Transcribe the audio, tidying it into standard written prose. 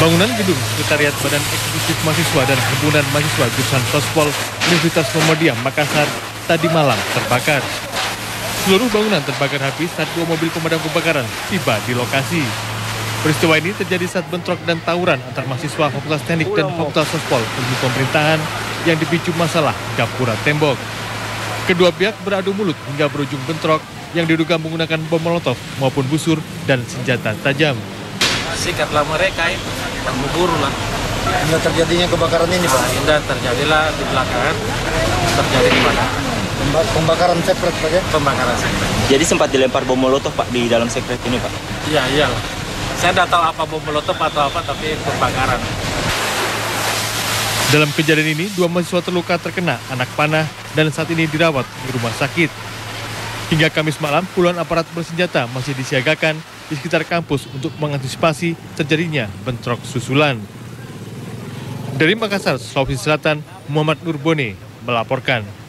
Bangunan gedung Sekretariat Badan Eksekutif Mahasiswa dan Himpunan Mahasiswa Jurusan Sospol Universitas Muhammadiyah Makassar tadi malam terbakar. Seluruh bangunan terbakar habis saat 2 mobil pemadam kebakaran tiba di lokasi. Peristiwa ini terjadi saat bentrok dan tawuran antar mahasiswa Fakultas Teknik dan Fakultas Sospol Ilmu Pemerintahan yang dipicu masalah gapura tembok. Kedua pihak beradu mulut hingga berujung bentrok yang diduga menggunakan bom molotov maupun busur dan senjata tajam. Sikatlah mereka itu, memburu lah. Hingga terjadinya kebakaran ini, Pak? Hingga terjadilah di belakang, terjadi kebakaran. Pembakaran sekret, Pak, ya? Pembakaran sekret. Jadi sempat dilempar bom molotov, Pak, di dalam sekret ini, Pak? Iya. Saya tidak tahu apa bom molotov atau apa, tapi pembakaran. Dalam kejadian ini, 2 mahasiswa terluka terkena anak panah dan saat ini dirawat di rumah sakit. Hingga Kamis malam, puluhan aparat bersenjata masih disiagakan di sekitar kampus untuk mengantisipasi terjadinya bentrok susulan. Dari Makassar, Sulawesi Selatan, Muhammad Nurbone melaporkan.